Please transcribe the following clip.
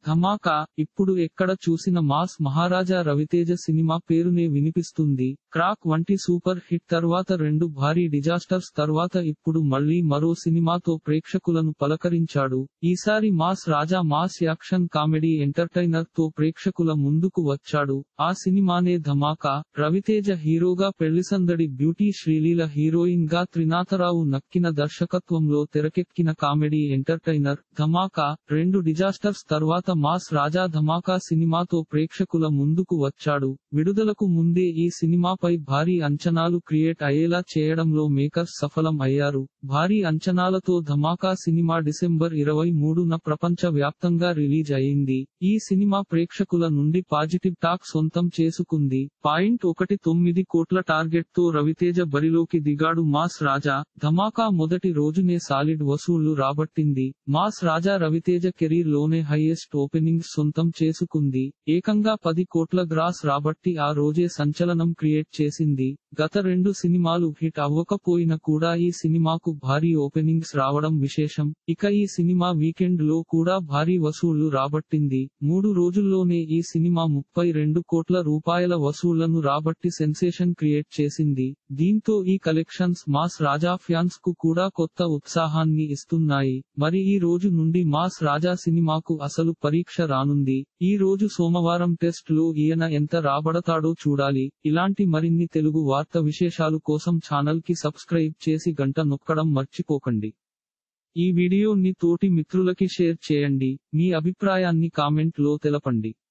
ధమాకా ఇప్పుడు ఎక్కడ చూసిన మాస్ మహారాజా రవితేజ సినిమా పేరునే వినిపిస్తుంది. క్రాక్ వంటి సూపర్ హిట్ తర్వాత 2 భారీ డిజాస్టర్స్ తర్వాత ఇప్పుడు మళ్ళీ మరో సినిమాతో ప్రేక్షకులను పలకరించాడు. ఈసారి mass Raja mass action comedy entertainer తో ప్రేక్షకుల ముందుకు వచ్చాడు. ఆ సినిమానే ధమాకా. రవితేజ హీరోగా పెళ్లిసందడి బ్యూటీ శ్రీలీల హీరోయిన్ గా త్రినాథరావు నక్కిన దర్శకత్వంలో తెరకెక్కిన కామెడీ ఎంటర్టైనర్ ధమాకా. 2 డిజాస్టర్స్ తర్వాత మాస్ రాజా ధమాకా సినిమాతో ప్రేక్షకుల ముందుకు వచ్చాడు. విడుదలకు ముందే ఈ సినిమాపై భారీ అంచనాలు క్రియేట్ అయ్యేలా చేయడంలో మేకర్స్ సఫలం అయ్యారు. భారీ అంచనాలతో ధమాకా సినిమా డిసెంబర్ 23న ప్రపంచ వ్యాప్తంగా రిలీజ్ అయింది. ఈ సినిమా ప్రేక్షకుల నుండి పాజిటివ్ టాక్ సొంతం చేసుకుంది. 1.9 కోట్ల టార్గెట్ తో రవితేజ బరిలోకి దిగాడు. మాస్ రాజా ధమాకా మొదటి రోజునే సాలిడ్ వసూళ్లు రాబట్టింది. మాస్ రాజా రవితేజ కెరీర్ లోనే హైయెస్ట్ ఓపెనింగ్స్ సొంతం చేసుకుంది. ఏకంగా 10 కోట్ల గ్రాస్ రాబట్టి ఆ రోజే సంచలనం క్రియేట్ చేసింది. గత 2 సినిమాలు హిట్ అవ్వకపోయినా కూడా ఈ సినిమాకు భారీ ఓపెనింగ్స్ రావడం విశేషం. ఇక ఈ సినిమా వీకెండ్ లో కూడా భారీ వసూళ్లు రాబట్టింది. 3 రోజుల్లోనే ఈ సినిమా 32 కోట్ల రూపాయల వసూళ్లను రాబట్టి సెన్సేషన్ క్రియేట్ చేసింది. దీంతో ఈ కలెక్షన్స్ మాస్ రాజా ఫ్యాన్స్ కు కూడా కొత్త ఉత్సాహాన్ని ఇస్తున్నాయి. మరి ఈ రోజు నుండి మాస్ రాజా సినిమాకు అసలు పరీక్ష రానుంది. ఈ రోజు సోమవారం టెస్ట్ లో ఈయన ఎంత రాబడతాడో చూడాలి. ఇలాంటి మరిన్ని తెలుగు వార్త విశేషాలు కోసం ఛానల్ కి సబ్స్క్రైబ్ చేసి గంట నొక్కడం మర్చిపోకండి. ఈ వీడియోని తోటి మిత్రులకి షేర్ చేయండి. మీ అభిప్రాయాన్ని కామెంట్ లో తెలపండి.